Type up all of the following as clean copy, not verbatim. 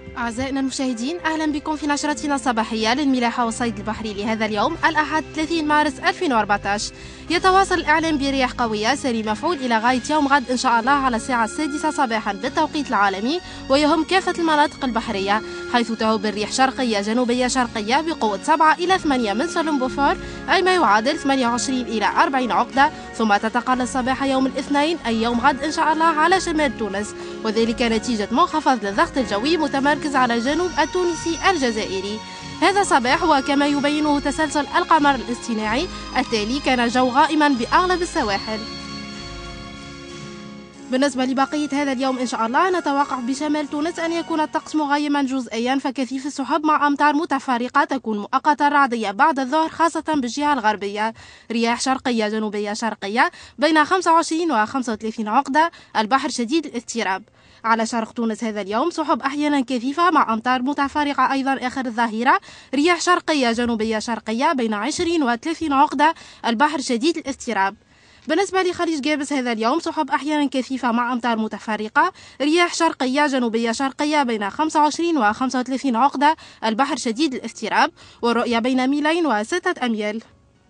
أعزائنا المشاهدين، أهلا بكم في نشرتنا الصباحية للملاحة والصيد البحري لهذا اليوم الأحد 30 مارس 2014. يتواصل الإعلام برياح قوية سري المفعول إلى غاية يوم غد إن شاء الله على الساعة 6 صباحا بالتوقيت العالمي، ويهم كافة المناطق البحرية، حيث تهب الريح شرقية جنوبية شرقية بقوة 7 إلى 8 من سلمبوفور، أي ما يعادل 28 إلى 40 عقدة، ثم تتقلص صباح يوم الاثنين أي يوم غد إن شاء الله على شمال تونس، وذلك نتيجة منخفض للضغط الجوي متمركز على الجنوب التونسي الجزائري. هذا صباح وكما يبينه تسلسل القمر الاصطناعي التالي كان الجو غائما بأغلب السواحل. بالنسبة لبقية هذا اليوم إن شاء الله نتوقع بشمال تونس أن يكون الطقس مغيما جزئيا فكثيف السحب مع أمطار متفرقة تكون مؤقتا رعدية بعد الظهر خاصة بالجهة الغربية. رياح شرقية جنوبية شرقية بين 25 و 35 عقدة، البحر شديد الاضطراب. على شرق تونس هذا اليوم سحب أحيانا كثيفة مع أمطار متفرقة أيضا آخر الظهيرة. رياح شرقية جنوبية شرقية بين 20 و 30 عقدة، البحر شديد الاضطراب. بالنسبة لخليج جابس هذا اليوم سحب أحيانا كثيفة مع أمطار متفرقة. رياح شرقية جنوبية شرقية بين 25 و 35 عقدة، البحر شديد الاضطراب، والرؤية بين ميلين و6 أميال.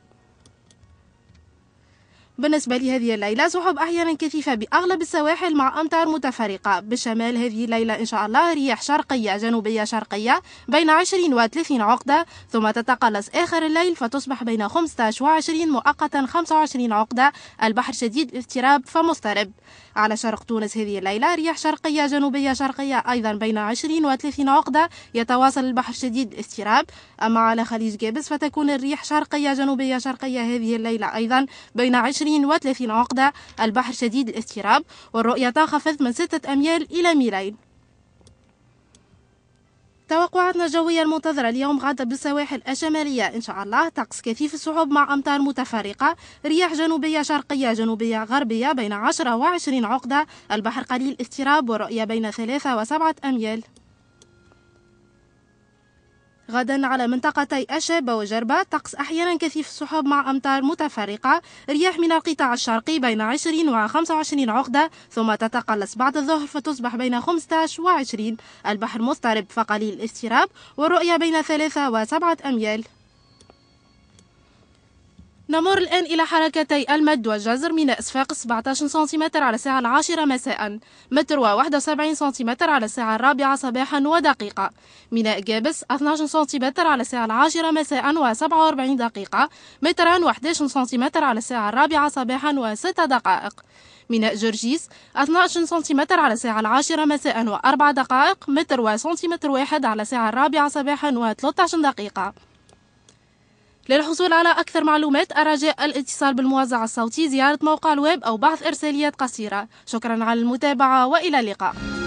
بالنسبة لهذه الليلة سحب أحيانا كثيفة بأغلب السواحل مع أمطار متفرقة. بالشمال هذه الليلة إن شاء الله رياح شرقية جنوبية شرقية بين 20 و 30 عقدة، ثم تتقلص آخر الليل فتصبح بين 15 و 20 مؤقتا 25 عقدة، البحر شديد الاضطراب فمضطرب. على شرق تونس هذه الليلة رياح شرقية جنوبية شرقية أيضا بين 20 و 30 عقدة، يتواصل البحر شديد الاضطراب. أما على خليج جابس فتكون الريح شرقية جنوبية شرقية هذه الليلة أيضا بين 20 و 30 عقدة، البحر شديد الاضطراب، والرؤية تنخفض من 6 أميال إلى ميلين. توقعاتنا الجوية المنتظرة اليوم غدا بالسواحل الشمالية إن شاء الله طقس كثيف السحب مع أمطار متفرقة، رياح جنوبية شرقية جنوبية غربية بين 10 و 20 عقدة، البحر قليل الاضطراب، والرؤية بين 3 و 7 أميال. غدا على منطقتي الشابة وجربة طقس أحيانا كثيف السحب مع أمطار متفرقة، رياح من القطاع الشرقي بين 20 و 25 عقدة، ثم تتقلص بعد الظهر فتصبح بين 15 و 20، البحر مضطرب فقليل الاضطراب، والرؤية بين 3 و 7 أميال. نمر الآن إلى حركتي المد والجزر. ميناء صفاقس 17 سنتيمتر على الساعة 10 مساء، متر و71 سنتيمتر على الساعة 4 صباحا ودقيقة. ميناء جابس 12 سنتيمتر على الساعة 10 مساء و47 دقيقة، مترا و11 سنتيمتر على الساعة 4 صباحا و6 دقائق. ميناء جرجيس 12 سنتيمتر على الساعة 10 مساء و4 دقائق، متر وسنتيمتر واحد على الساعة 4 صباحا و13 دقيقة. للحصول على أكثر معلومات الرجاء الاتصال بالموزع الصوتي، زيارة موقع الويب أو بحث إرساليات قصيرة. شكرا على المتابعة وإلى اللقاء.